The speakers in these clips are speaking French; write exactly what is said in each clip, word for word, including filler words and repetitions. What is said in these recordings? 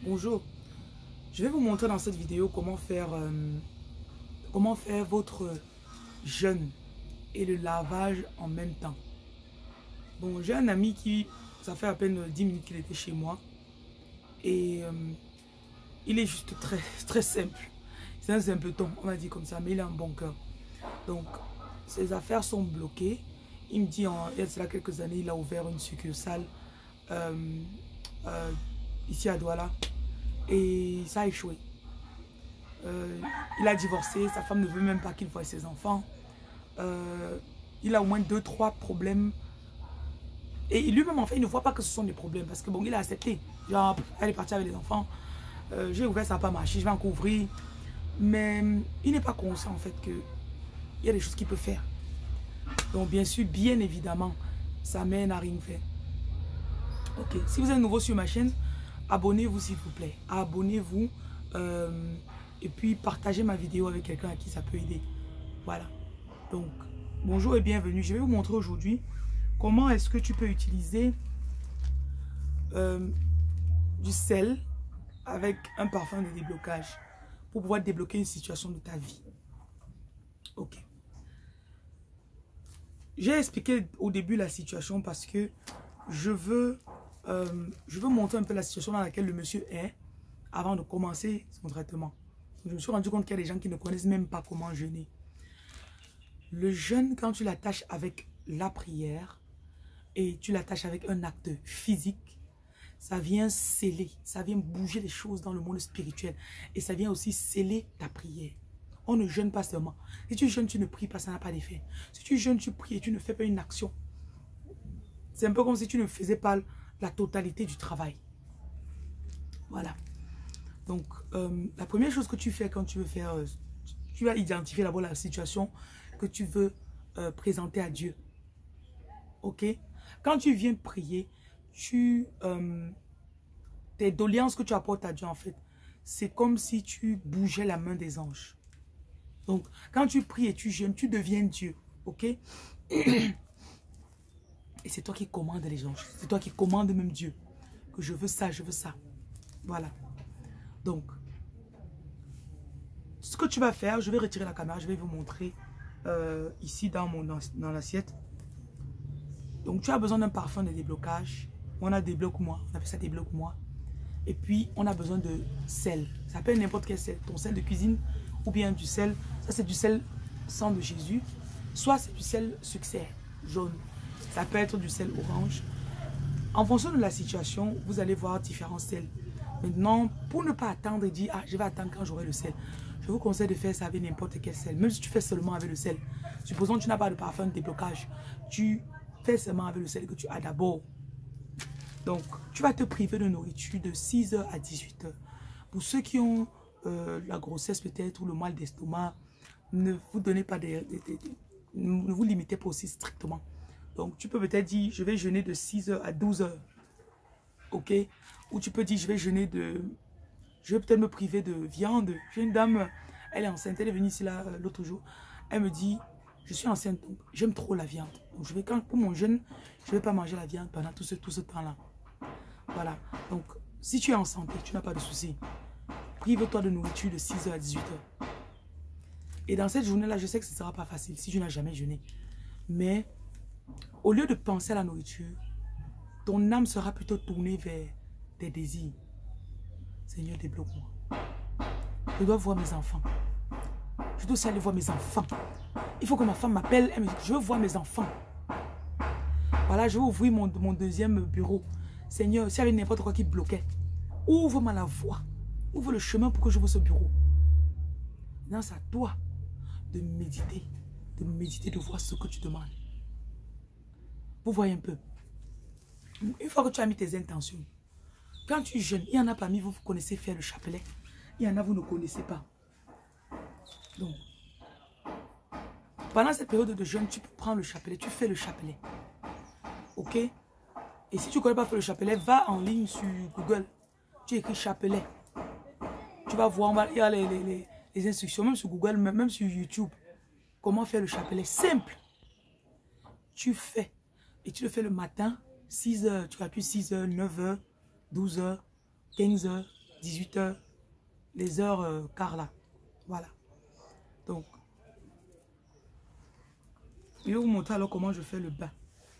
Bonjour, je vais vous montrer dans cette vidéo comment faire, euh, comment faire votre jeûne et le lavage en même temps. Bon, j'ai un ami qui, ça fait à peine dix minutes qu'il était chez moi et euh, il est juste très, très simple. C'est un simpleton, on va dire comme ça, mais il a un bon cœur. Donc, ses affaires sont bloquées. Il me dit, en, il y a cela quelques années, il a ouvert une succursale euh, euh, ici à Douala. Et ça a échoué. Euh, il a divorcé, sa femme ne veut même pas qu'il voie ses enfants. Euh, il a au moins deux, trois problèmes. Et lui-même, en fait, il ne voit pas que ce sont des problèmes. Parce que bon, il a accepté. Genre, elle est partie avec les enfants. Euh, j'ai ouvert, ça n'a pas marché, je vais encore ouvrir. Mais il n'est pas conscient, en fait, qu'il y a des choses qu'il peut faire. Donc, bien sûr, bien évidemment, ça mène à rien faire. Ok, si vous êtes nouveau sur ma chaîne, abonnez-vous s'il vous plaît. Abonnez-vous euh, et puis partagez ma vidéo avec quelqu'un à qui ça peut aider. Voilà. Donc, bonjour et bienvenue. Je vais vous montrer aujourd'hui comment est-ce que tu peux utiliser euh, du sel avec un parfum de déblocage pour pouvoir débloquer une situation de ta vie. Ok. J'ai expliqué au début la situation parce que je veux... Euh, je veux montrer un peu la situation dans laquelle le monsieur est avant de commencer son traitement. Je me suis rendu compte qu'il y a des gens qui ne connaissent même pas comment jeûner. Le jeûne, quand tu l'attaches avec la prière et tu l'attaches avec un acte physique, ça vient sceller, ça vient bouger les choses dans le monde spirituel et ça vient aussi sceller ta prière. On ne jeûne pas seulement. Si tu jeûnes, tu ne pries pas, ça n'a pas d'effet. Si tu jeûnes, tu pries et tu ne fais pas une action. C'est un peu comme si tu ne faisais pas la totalité du travail. Voilà. Donc, euh, la première chose que tu fais quand tu veux faire, euh, tu vas identifier d'abord la situation que tu veux euh, présenter à Dieu. Ok? Quand tu viens prier, tu, euh, tes doléances que tu apportes à Dieu, en fait, c'est comme si tu bougeais la main des anges. Donc, quand tu pries et tu jeûnes, tu deviens Dieu. Ok? Et c'est toi qui commandes les anges. C'est toi qui commandes même Dieu. Que je veux ça, je veux ça. Voilà. Donc, ce que tu vas faire, je vais retirer la caméra, je vais vous montrer euh, ici dans, mon, dans, dans l'assiette. Donc, tu as besoin d'un parfum de déblocage. On a débloque-moi, on appelle ça débloque-moi. Et puis, on a besoin de sel. Ça peut être n'importe quel sel. Ton sel de cuisine ou bien du sel. Ça, c'est du sel sang de Jésus. Soit c'est du sel succès jaune. Ça peut être du sel orange. En fonction de la situation, vous allez voir différents sels. Maintenant, pour ne pas attendre et dire, ah, je vais attendre quand j'aurai le sel. Je vous conseille de faire ça avec n'importe quel sel. Même si tu fais seulement avec le sel. Supposons que tu n'as pas de parfum de déblocage. Tu fais seulement avec le sel que tu as d'abord. Donc, tu vas te priver de nourriture de six heures à dix-huit heures. Pour ceux qui ont euh, la grossesse peut-être ou le mal d'estomac, ne vous donnez pas des, des, des, des... Ne vous limitez pas aussi strictement. Donc, tu peux peut-être dire, je vais jeûner de six heures à douze heures. Ok? Ou tu peux dire, je vais jeûner de... Je vais peut-être me priver de viande. J'ai une dame, elle est enceinte, elle est venue ici l'autre jour. Elle me dit, je suis enceinte, donc j'aime trop la viande. Donc, je vais, quand, pour mon jeûne, je ne vais pas manger la viande pendant tout ce, tout ce temps-là. Voilà. Donc, si tu es en santé, tu n'as pas de souci. Prive-toi de nourriture de six heures à dix-huit heures. Et dans cette journée-là, je sais que ce ne sera pas facile si tu n'as jamais jeûné. Mais, au lieu de penser à la nourriture, ton âme sera plutôt tournée vers tes désirs. Seigneur, débloque-moi. Je dois voir mes enfants. Je dois aussi aller voir mes enfants. Il faut que ma femme m'appelle. Elle me dit, je veux voir mes enfants. Voilà, je vais ouvrir mon, mon deuxième bureau. Seigneur, s'il y avait n'importe quoi qui bloquait, ouvre-moi la voie. Ouvre le chemin pour que j'ouvre ce bureau. Maintenant, c'est à toi de méditer. De méditer, de voir ce que tu demandes. Vous voyez un peu. Une fois que tu as mis tes intentions, quand tu jeûnes, il y en a parmi vous, vous connaissez faire le chapelet. Il y en a, vous ne connaissez pas. Donc, pendant cette période de jeûne, tu peux prendre le chapelet, tu fais le chapelet. Ok? Et si tu ne connais pas faire le chapelet, va en ligne sur Google. Tu écris chapelet. Tu vas voir, on va, il y a les, les, les, les instructions, même sur Google, même, même sur YouTube. Comment faire le chapelet? Simple. Tu fais. Et tu le fais le matin, six heures. Tu appuies six heures, neuf heures, douze heures, quinze heures, dix-huit heures, les heures euh, quart là. Voilà. Donc, je vais vous montrer alors comment je fais le bain.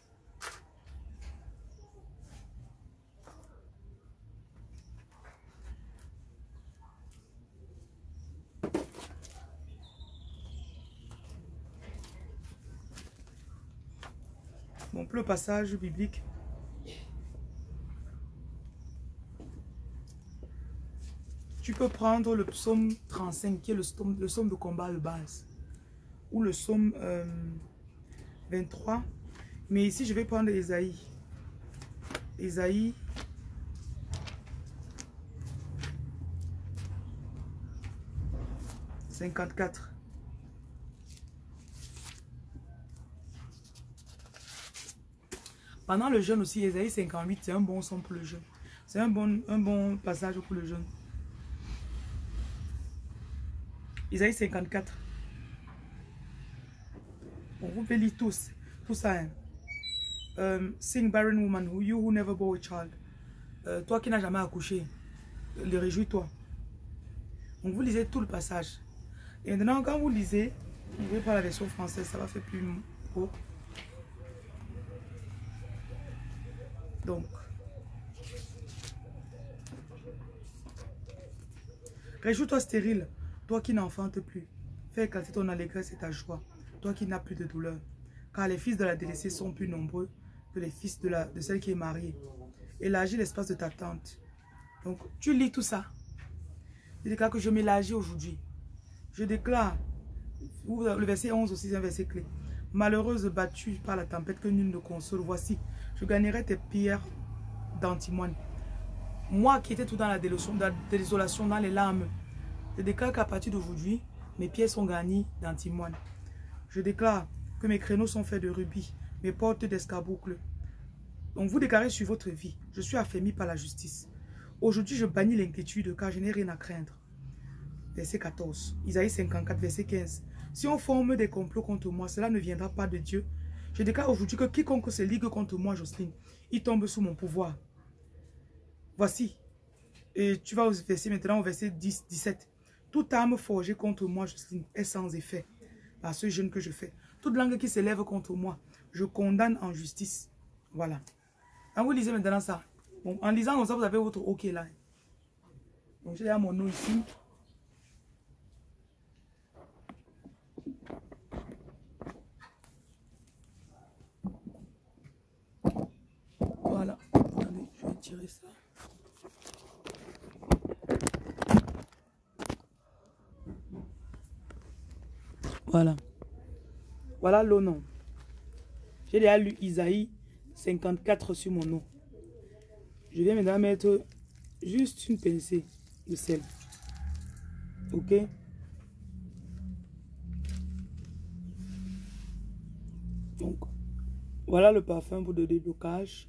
Bon, pour le passage biblique, tu peux prendre le psaume trente-cinq, qui est le psaume, le psaume de combat de base, ou le psaume euh, vingt-trois. Mais ici, je vais prendre Ésaïe. Ésaïe. cinquante-quatre. Pendant le jeûne aussi, Ésaïe cinquante-huit, c'est un bon son pour le jeûne. C'est un bon, un bon passage pour le jeûne. Ésaïe cinquante-quatre. On vous peut lire tous, tout ça. Hein. Um, Sing barren woman, who you who never bore a child. Euh, toi qui n'as jamais accouché, le réjouis-toi. Donc vous lisez tout le passage. Et maintenant, quand vous lisez, vous pouvez prendre la version française, ça va faire plus pro. Donc, réjouis-toi stérile, toi qui n'enfantes plus. Fais éclater ton allégresse et ta joie, toi qui n'as plus de douleur. Car les fils de la délaissée sont plus nombreux que les fils de, la, de celle qui est mariée. Élargis l'espace de ta tente. Donc, tu lis tout ça. Je déclare que je m'élargis aujourd'hui. Je déclare, le verset onze aussi, c'est un verset clé. Malheureuse battue par la tempête que nul ne console, voici, je gagnerai tes pierres d'antimoine. Moi qui étais tout dans la désolation, dans les larmes, je déclare qu'à partir d'aujourd'hui, mes pierres sont garnies d'antimoine. Je déclare que mes créneaux sont faits de rubis, mes portes d'escarboucles. Donc vous déclarez sur votre vie, je suis affermi par la justice. Aujourd'hui, je bannis l'inquiétude car je n'ai rien à craindre. Verset quatorze, Isaïe cinquante-quatre, verset quinze. Si on forme des complots contre moi, cela ne viendra pas de Dieu. Je déclare aujourd'hui que quiconque se ligue contre moi, Jocelyne, il tombe sous mon pouvoir. Voici. Et tu vas au verset maintenant au verset dix, dix-sept. Toute arme forgée contre moi, Jocelyne, est sans effet par ce jeûne que je fais. Toute langue qui s'élève contre moi, je condamne en justice. Voilà. Quand vous lisez maintenant ça, bon, en lisant comme ça, vous avez votre OK là. Donc j'ai mon nom ici. Voilà. Attendez, je vais tirer ça. Voilà. Voilà le nom. J'ai déjà lu Isaïe cinquante-quatre sur mon nom. Je viens maintenant mettre juste une pincée de sel. Ok? Donc, voilà le parfum pour le déblocage.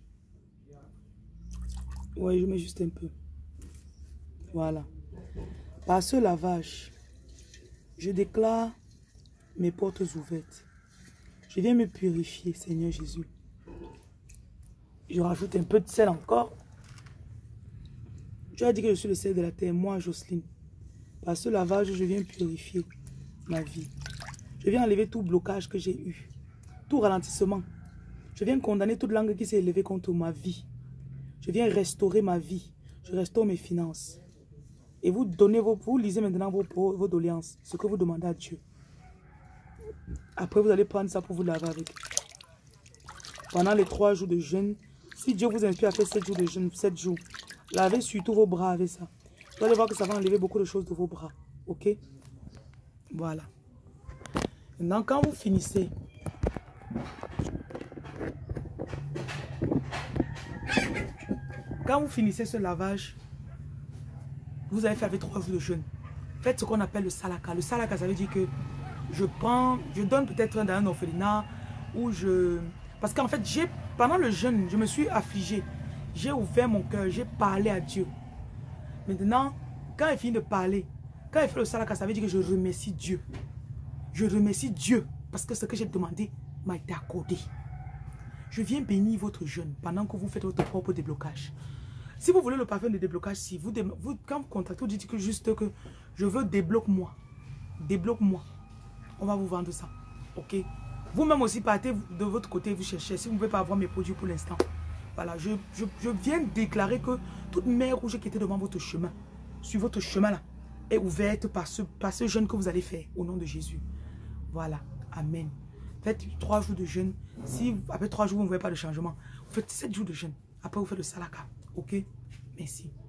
Ouais, je mets juste un peu. Voilà. Par ce lavage, je déclare mes portes ouvertes. Je viens me purifier, Seigneur Jésus. Je rajoute un peu de sel encore. Tu as dit que je suis le sel de la terre, moi, Jocelyne. Par ce lavage, je viens purifier ma vie. Je viens enlever tout blocage que j'ai eu, tout ralentissement. Je viens condamner toute langue qui s'est élevée contre ma vie. Je viens restaurer ma vie. Je restaure mes finances. Et vous donnez vos, vous lisez maintenant vos, vos doléances, ce que vous demandez à Dieu. Après, vous allez prendre ça pour vous laver avec. Pendant les trois jours de jeûne, si Dieu vous inspire à faire sept jours de jeûne, sept jours, lavez surtout vos bras avec ça. Vous allez voir que ça va enlever beaucoup de choses de vos bras. Ok? Voilà. Maintenant, quand vous finissez, quand vous finissez ce lavage, vous avez fait avec trois jours de jeûne. Faites ce qu'on appelle le salaka. Le salaka, ça veut dire que je prends, je donne peut-être dans un orphelinat où je... Parce qu'en fait, j'ai pendant le jeûne, je me suis affligée. J'ai ouvert mon cœur, j'ai parlé à Dieu. Maintenant, quand il finit de parler, quand il fait le salaka, ça veut dire que je remercie Dieu. Je remercie Dieu parce que ce que j'ai demandé m'a été accordé. Je viens bénir votre jeûne pendant que vous faites votre propre déblocage. Si vous voulez le parfum de déblocage, si vous, vous quand vous contactez, vous dites que juste que je veux débloque-moi. Débloque-moi. On va vous vendre ça. Ok. Vous-même aussi partez de votre côté, vous cherchez. Si vous ne pouvez pas avoir mes produits pour l'instant. Voilà, je, je, je viens déclarer que toute mer rouge qui était devant votre chemin, sur votre chemin là, est ouverte par ce, par ce jeûne que vous allez faire au nom de Jésus. Voilà. Amen. Faites trois jours de jeûne. Si après trois jours, vous ne voyez pas de changement, vous faites sept jours de jeûne. Après, vous faites le salaka. Ok? Merci.